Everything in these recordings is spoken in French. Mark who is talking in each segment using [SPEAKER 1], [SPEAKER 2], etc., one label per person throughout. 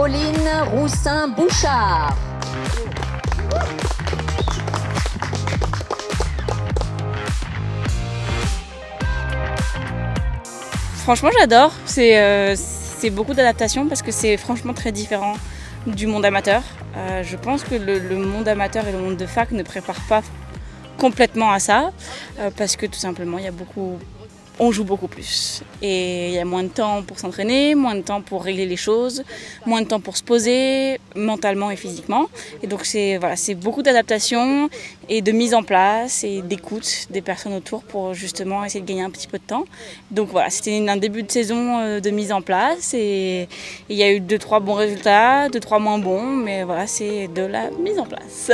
[SPEAKER 1] Pauline Roussin-Bouchard.
[SPEAKER 2] Franchement, j'adore. C'est beaucoup d'adaptation parce que c'est franchement très différent du monde amateur. Je pense que le monde amateur et le monde de fac ne préparent pas complètement à ça parce que tout simplement, on joue beaucoup plus. Et il y a moins de temps pour s'entraîner, moins de temps pour régler les choses, moins de temps pour se poser mentalement et physiquement. Et donc c'est beaucoup d'adaptation et de mise en place et d'écoute des personnes autour pour justement essayer de gagner un petit peu de temps. Donc voilà, c'était un début de saison de mise en place et il y a eu 2-3 bons résultats, 2-3 moins bons, mais voilà, c'est de la mise en place.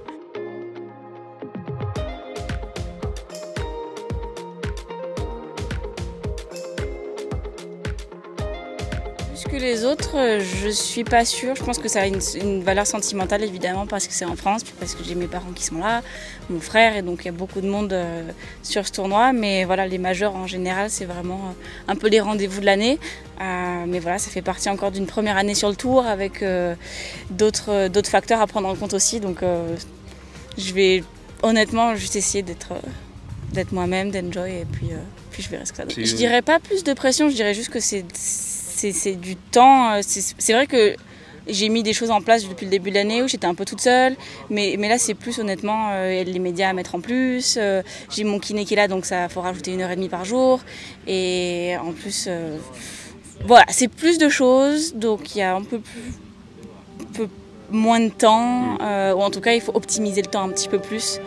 [SPEAKER 2] Plus que les autres, je suis pas sûre. Je pense que ça a une valeur sentimentale évidemment parce que c'est en France, parce que j'ai mes parents qui sont là, mon frère, et donc il y a beaucoup de monde sur ce tournoi. Mais voilà, les majors en général, c'est vraiment un peu les rendez-vous de l'année. Mais voilà, ça fait partie encore d'une première année sur le tour avec d'autres facteurs à prendre en compte aussi. Donc je vais honnêtement juste essayer d'être moi-même, d'enjoy, et puis je verrai ce que ça donne. Je dirais pas plus de pression, je dirais juste que c'est du temps. C'est vrai que j'ai mis des choses en place depuis le début de l'année où j'étais un peu toute seule, mais là c'est plus honnêtement les médias à mettre en plus. J'ai mon kiné qui est là, donc ça faut rajouter 1h30 par jour, et en plus voilà, c'est plus de choses, donc il y a un peu moins de temps, ou en tout cas il faut optimiser le temps un petit peu plus.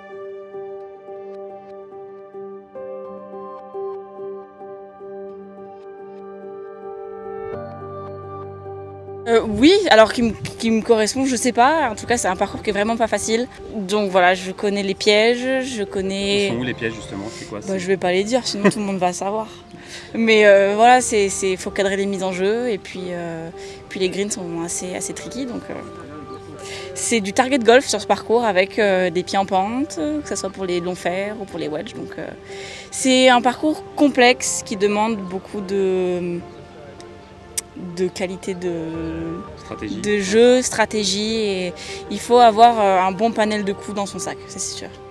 [SPEAKER 2] Oui, alors qui me correspond, je sais pas. En tout cas, c'est un parcours qui est vraiment pas facile. Donc voilà, je connais les pièges, je connais...
[SPEAKER 3] Ils sont où les pièges justement? C'est quoi?
[SPEAKER 2] Je vais pas les dire, sinon tout le monde va savoir. Mais voilà, faut cadrer les mises en jeu, et puis les greens sont assez tricky. Donc c'est du target golf sur ce parcours avec des pieds en pente, que ce soit pour les longs fers ou pour les wedges. Donc c'est un parcours complexe qui demande beaucoup de qualité de jeu, stratégie, et il faut avoir un bon panel de coups dans son sac, ça c'est sûr.